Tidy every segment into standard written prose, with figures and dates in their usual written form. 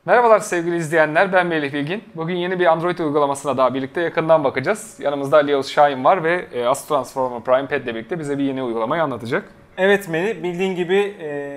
Merhabalar sevgili izleyenler, ben Melih Bilgin. Bugün yeni bir Android uygulamasına daha birlikte yakından bakacağız. Yanımızda Ali Yavuz Şahin var ve ASUS Transformer Prime Pad ile birlikte bize bir yeni uygulamayı anlatacak. Evet Melih, bildiğin gibi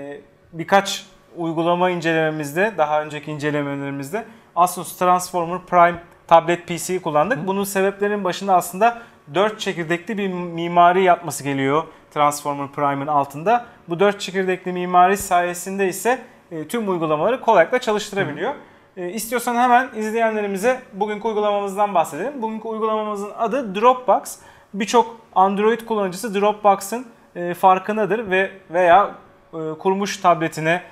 birkaç uygulama incelememizde, daha önceki incelemelerimizde ASUS Transformer Prime Tablet PC'yi kullandık. Bunun sebeplerinin başında aslında 4 çekirdekli bir mimari yatması geliyor Transformer Prime'ın altında. Bu 4 çekirdekli mimari sayesinde ise tüm uygulamaları kolaylıkla çalıştırabiliyor. İstiyorsan hemen izleyenlerimize bugünkü uygulamamızdan bahsedelim. Bugünkü uygulamamızın adı Dropbox. Birçok Android kullanıcısı Dropbox'ın farkındadır veya kurmuş tabletine,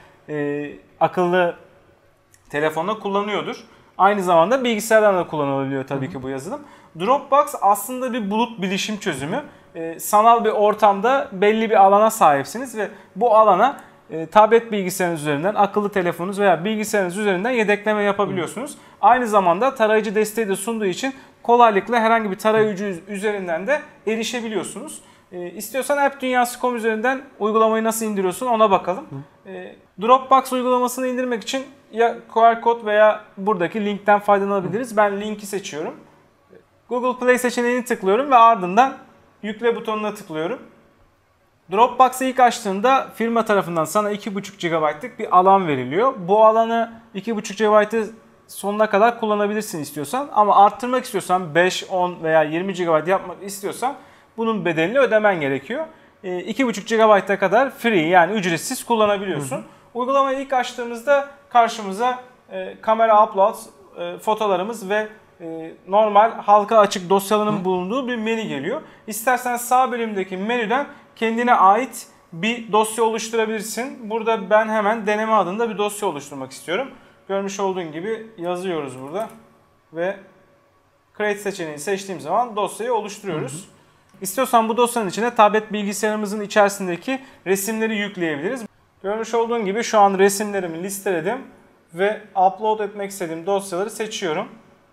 akıllı telefonla kullanıyordur. Aynı zamanda bilgisayardan da kullanılabiliyor tabii ki bu yazılım. Dropbox aslında bir bulut bilişim çözümü. Sanal bir ortamda belli bir alana sahipsiniz ve bu alana tablet bilgisayarınız üzerinden, akıllı telefonunuz veya bilgisayarınız üzerinden yedekleme yapabiliyorsunuz. Aynı zamanda tarayıcı desteği de sunduğu için kolaylıkla herhangi bir tarayıcı üzerinden de erişebiliyorsunuz. İstiyorsan AppDunyası.com üzerinden uygulamayı nasıl indiriyorsun ona bakalım. Dropbox uygulamasını indirmek için ya QR kod veya buradaki linkten faydalanabiliriz. Ben linki seçiyorum. Google Play seçeneğini tıklıyorum ve ardından yükle butonuna tıklıyorum. Dropbox'ı ilk açtığında firma tarafından sana 2,5 GB'lık bir alan veriliyor. Bu alanı 2,5 GB'ı sonuna kadar kullanabilirsin istiyorsan. Ama arttırmak istiyorsan 5, 10 veya 20 GB yapmak istiyorsan bunun bedelini ödemen gerekiyor. 2,5 GB'a kadar free yani ücretsiz kullanabiliyorsun. Uygulamayı ilk açtığımızda karşımıza kamera upload, fotolarımız ve normal halka açık dosyaların bulunduğu bir menü geliyor. İstersen sağ bölümdeki menüden kendine ait bir dosya oluşturabilirsin. Burada ben hemen deneme adında bir dosya oluşturmak istiyorum. Görmüş olduğun gibi yazıyoruz burada ve Create seçeneğini seçtiğim zaman dosyayı oluşturuyoruz. İstiyorsan bu dosyanın içine tablet bilgisayarımızın içerisindeki resimleri yükleyebiliriz. Görmüş olduğun gibi şu an resimlerimi listeledim ve upload etmek istediğim dosyaları seçiyorum.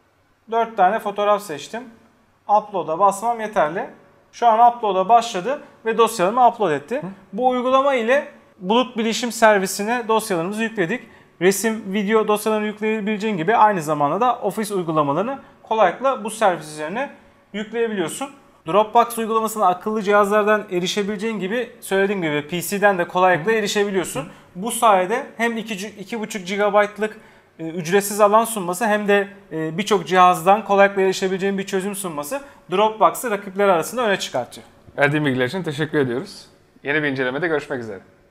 4 tane fotoğraf seçtim. Upload'a basmam yeterli. Şu an upload'a başladı ve dosyalarımı upload etti. Bu uygulama ile bulut bilişim servisine dosyalarımızı yükledik. Resim, video dosyalarını yükleyebileceğin gibi aynı zamanda da Office uygulamalarını kolaylıkla bu servis üzerine yükleyebiliyorsun. Dropbox uygulamasına akıllı cihazlardan erişebileceğin gibi söylediğim gibi PC'den de kolaylıkla erişebiliyorsun. Bu sayede hem 2,5 GB'lık ücretsiz alan sunması hem de birçok cihazdan kolaylıkla erişebileceğin bir çözüm sunması Dropbox'ı rakipler arasında öne çıkartıyor. Verdiğin bilgiler için teşekkür ediyoruz. Yeni bir incelemede görüşmek üzere.